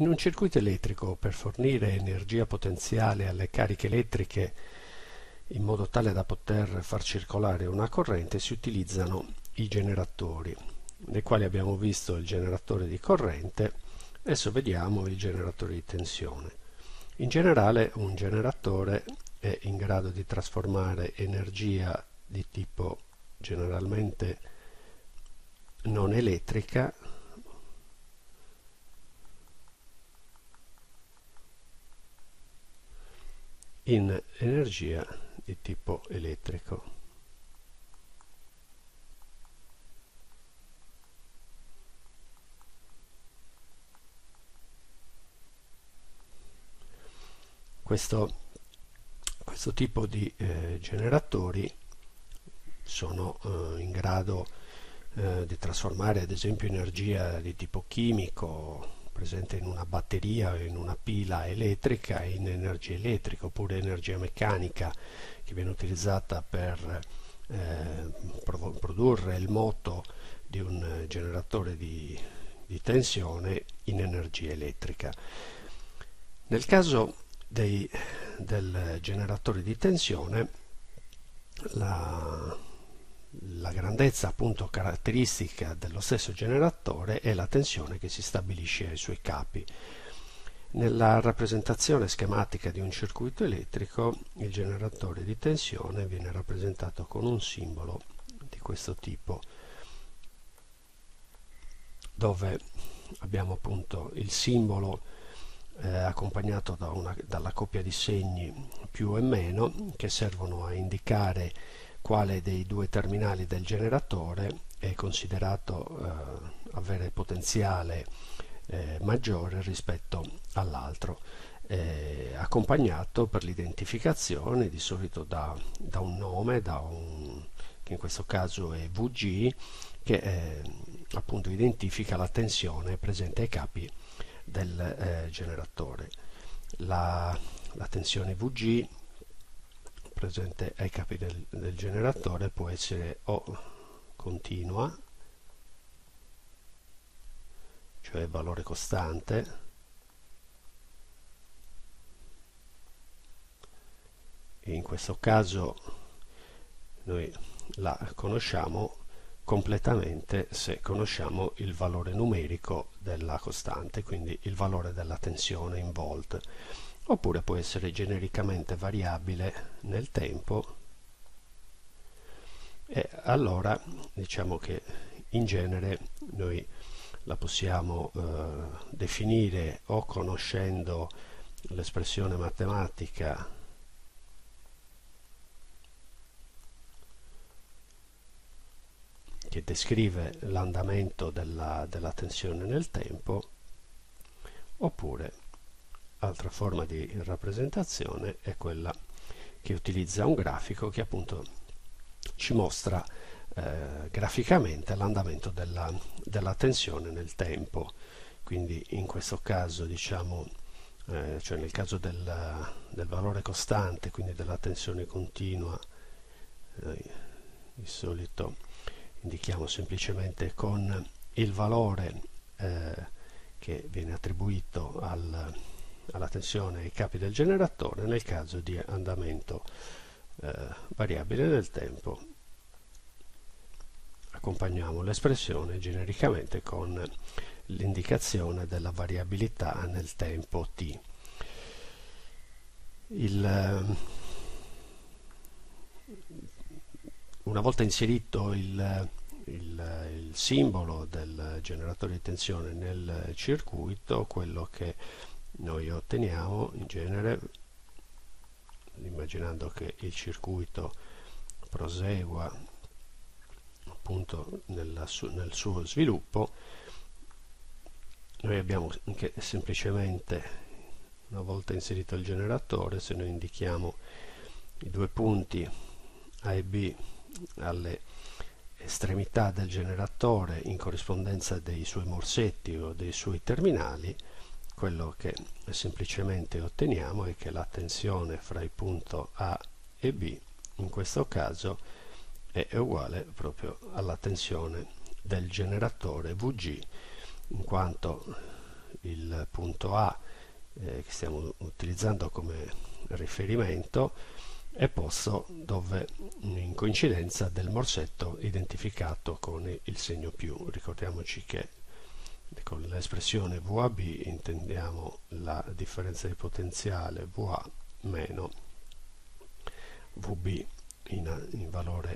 In un circuito elettrico, per fornire energia potenziale alle cariche elettriche in modo tale da poter far circolare una corrente, si utilizzano i generatori, nei quali abbiamo visto il generatore di corrente. Adesso vediamo il generatore di tensione. In generale, un generatore è in grado di trasformare energia di tipo generalmente non elettrica in energia di tipo elettrico. Questo tipo di generatori sono in grado di trasformare ad esempio energia di tipo chimico presente in una batteria o in una pila elettrica in energia elettrica, oppure energia meccanica che viene utilizzata per produrre il moto di un generatore di tensione in energia elettrica. Nel caso del generatore di tensione, la grandezza appunto caratteristica dello stesso generatore è la tensione che si stabilisce ai suoi capi. Nella rappresentazione schematica di un circuito elettrico, il generatore di tensione viene rappresentato con un simbolo di questo tipo, dove abbiamo appunto il simbolo accompagnato dalla coppia di segni più e meno, che servono a indicare quale dei due terminali del generatore è considerato avere potenziale maggiore rispetto all'altro, accompagnato per l'identificazione di solito da un nome, che in questo caso è VG, che appunto identifica la tensione presente ai capi del generatore. La tensione VG presente ai capi del generatore può essere o continua, cioè valore costante, e in questo caso noi la conosciamo completamente se conosciamo il valore numerico della costante, quindi il valore della tensione in volt, oppure può essere genericamente variabile nel tempo, e allora diciamo che in genere noi la possiamo definire o conoscendo l'espressione matematica che descrive l'andamento della tensione nel tempo, oppure altra forma di rappresentazione è quella che utilizza un grafico che appunto ci mostra graficamente l'andamento della tensione nel tempo. Quindi in questo caso diciamo, cioè nel caso del valore costante, quindi della tensione continua, di solito indichiamo semplicemente con il valore che viene attribuito alla tensione ai capi del generatore. Nel caso di andamento variabile nel tempo accompagniamo l'espressione genericamente con l'indicazione della variabilità nel tempo t. Una volta inserito il simbolo del generatore di tensione nel circuito, quello che noi otteniamo in genere, immaginando che il circuito prosegua appunto nel suo sviluppo, noi abbiamo che semplicemente, una volta inserito il generatore, se noi indichiamo i due punti A e B alle estremità del generatore in corrispondenza dei suoi morsetti o dei suoi terminali, quello che semplicemente otteniamo è che la tensione fra il punto A e B in questo caso è uguale proprio alla tensione del generatore VG, in quanto il punto A che stiamo utilizzando come riferimento è posto dove in coincidenza del morsetto identificato con il segno più. Ricordiamoci che con l'espressione VAB intendiamo la differenza di potenziale VA meno VB in valore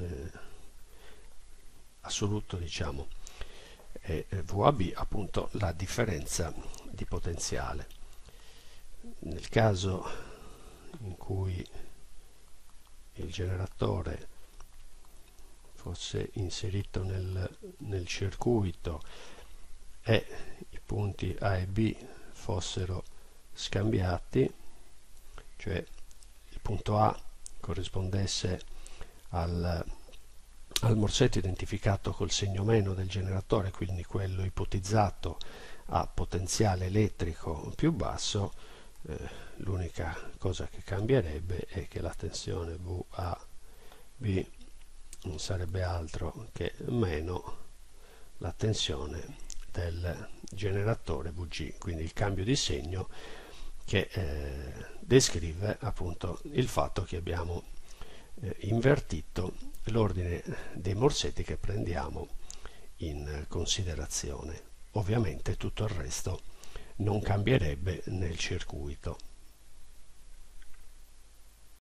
assoluto, diciamo, e VAB appunto la differenza di potenziale. Nel caso in cui il generatore fosse inserito nel circuito e i punti A e B fossero scambiati, cioè il punto A corrispondesse al morsetto identificato col segno meno del generatore, quindi quello ipotizzato a potenziale elettrico più basso, l'unica cosa che cambierebbe è che la tensione VAB non sarebbe altro che meno la tensione del generatore VG, quindi il cambio di segno che descrive appunto il fatto che abbiamo invertito l'ordine dei morsetti che prendiamo in considerazione. Ovviamente tutto il resto non cambierebbe nel circuito.